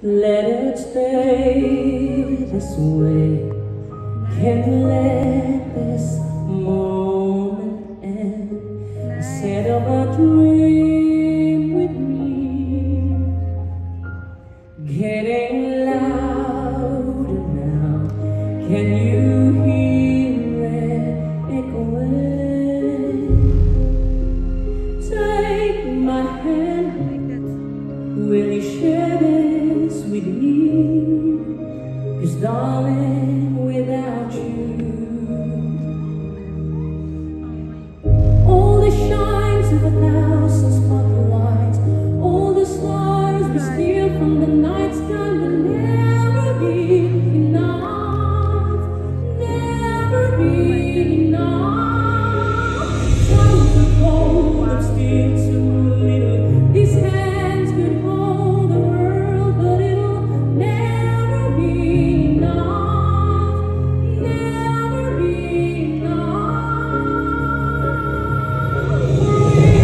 Let it stay this way. Can't let this moment end. Set up a dream with me, getting louder now. Can you hear it echoing? Take my hand, will you share this with me? 'Cause darling, without you, all the shines of 1,000 spotlights, all the stars we steal from the night sky will never be enough, never be enough. Times are cold, I'm still too little. These hands could hold the world, but it'll never be enough, never be enough for me.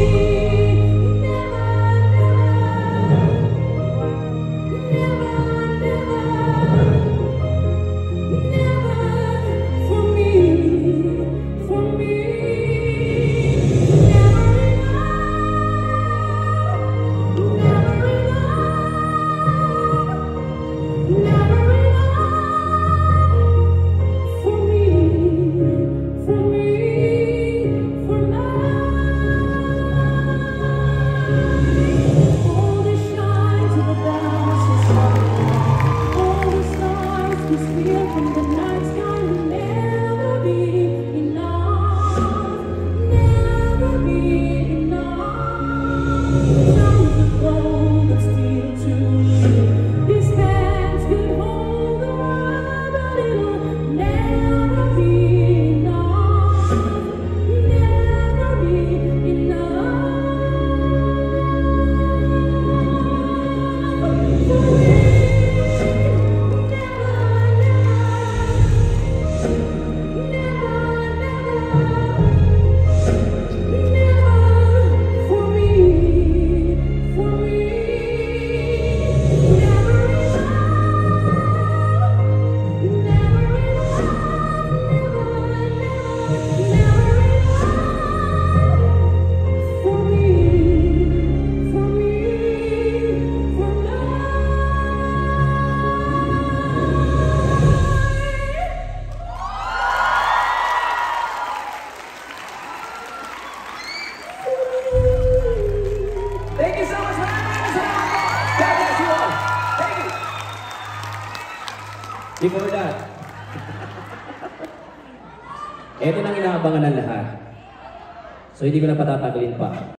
From the night sky will never be enough, never be enough. Times are cold, but still too little. These hands could hold the world, but it'll never be enough, never be enough for me. Thank you so much. God bless you all. Thank you. Before that, ito nang inaabangan ng lahat. So hindi ko na patatagalin pa.